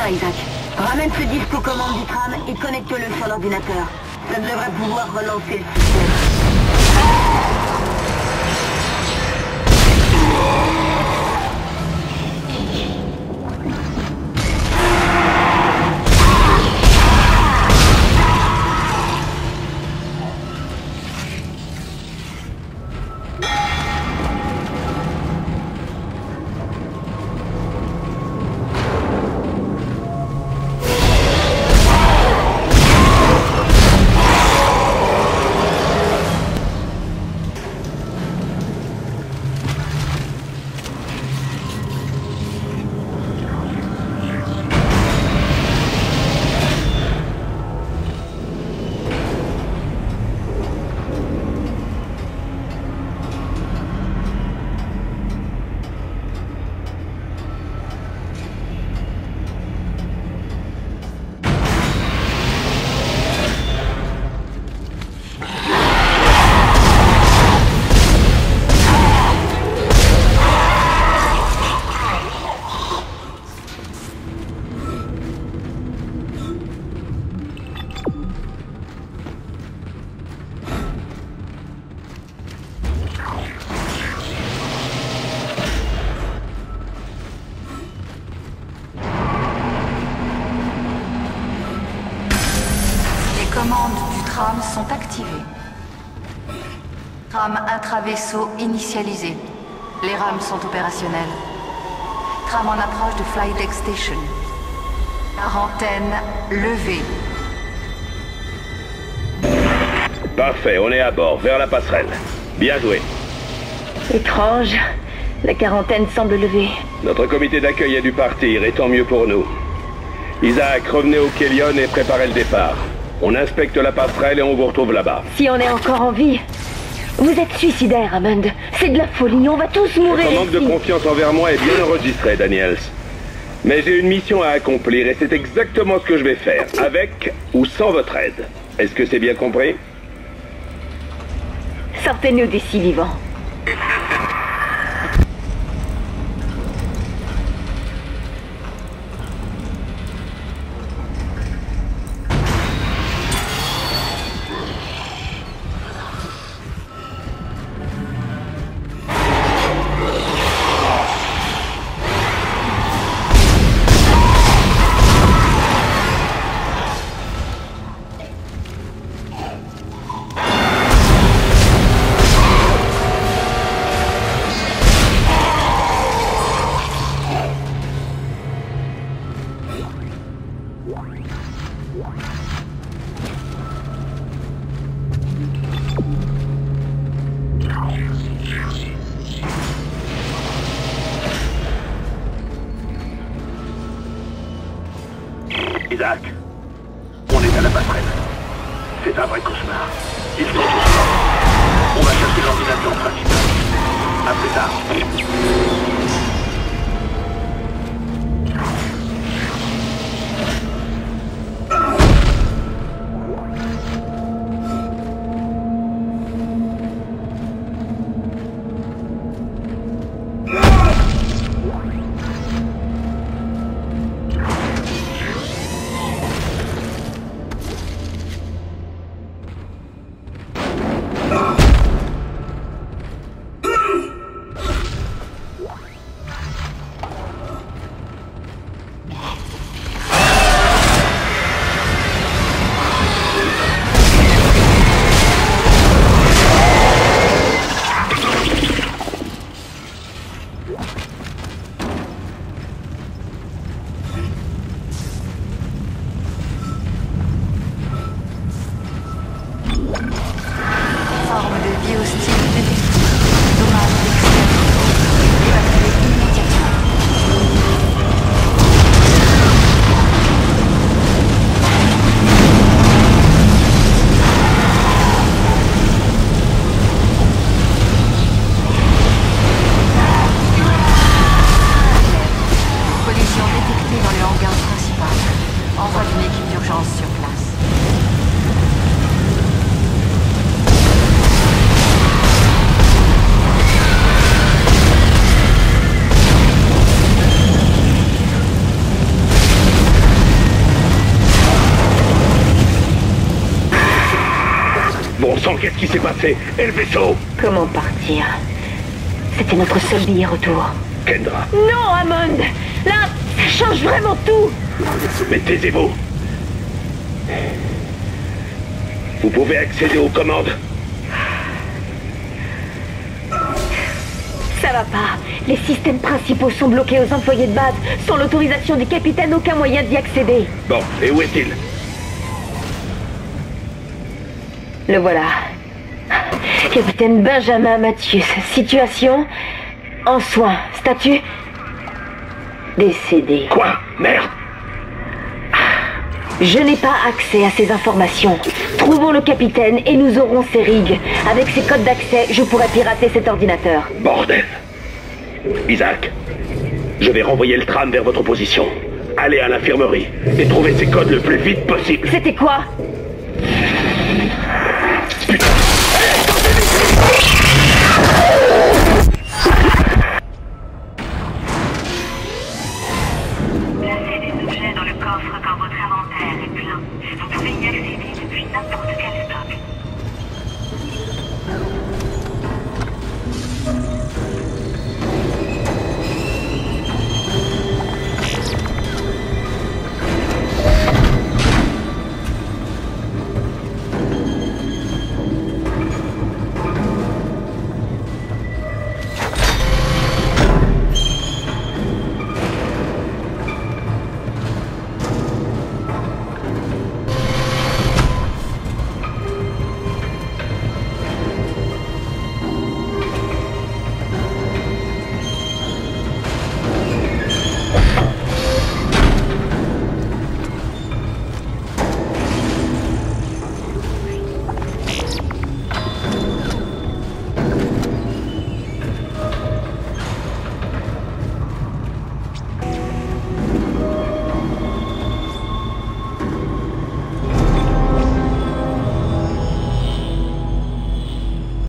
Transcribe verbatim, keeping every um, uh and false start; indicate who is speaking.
Speaker 1: Bien, Isaac. Ramène ce disque aux commandes du tram et connecte-le sur l'ordinateur. Ça devrait pouvoir relancer le système.
Speaker 2: Les commandes du tram sont activées. Tram intra-vaisseau initialisé. Les rames sont opérationnelles. Tram en approche de Flydeck Station. Quarantaine levée.
Speaker 3: Parfait, on est à bord, vers la passerelle. Bien joué.
Speaker 1: Étrange. La quarantaine semble levée.
Speaker 3: Notre comité d'accueil a dû partir, et tant mieux pour nous. Isaac, revenez au Kellion et préparez le départ. On inspecte la passerelle et on vous retrouve là-bas.
Speaker 1: Si on est encore en vie. Vous êtes suicidaire, Hammond. C'est de la folie, on va tous mourir.
Speaker 3: Votre manque de
Speaker 1: ici.
Speaker 3: confiance envers moi est bien enregistré, Daniels. Mais j'ai une mission à accomplir et c'est exactement ce que je vais faire, avec ou sans votre aide. Est-ce que c'est bien compris?
Speaker 1: Sortez-nous d'ici vivants.
Speaker 3: Isaac, on est à la passerelle. C'est un vrai cauchemar. Ils sont tous morts. On va chercher l'ordinateur principal. À plus tard.
Speaker 2: Forme de vie hostile détectée. Dommage extérieur. Évacuez immédiatement.
Speaker 3: qu'est-ce qui s'est passé? Et le vaisseau?
Speaker 1: Comment partir? C'était notre seul billet retour.
Speaker 3: Kendra.
Speaker 1: Non, Hammond! Là, ça change vraiment tout!
Speaker 3: Mais taisez-vous. Vous pouvez accéder aux commandes.
Speaker 1: Ça va pas. Les systèmes principaux sont bloqués aux employés de base. Sans l'autorisation du capitaine, aucun moyen d'y accéder.
Speaker 3: Bon, et où est-il?
Speaker 1: Le voilà. Capitaine Benjamin Mathius. Situation... en soins. Statut... décédé.
Speaker 3: Quoi? Merde!
Speaker 1: Je n'ai pas accès à ces informations. Trouvons le capitaine et nous aurons ses rigs. Avec ses codes d'accès, je pourrai pirater cet ordinateur.
Speaker 3: Bordel! Isaac, je vais renvoyer le tram vers votre position. Allez à l'infirmerie et trouvez ces codes le plus vite possible.
Speaker 1: C'était quoi?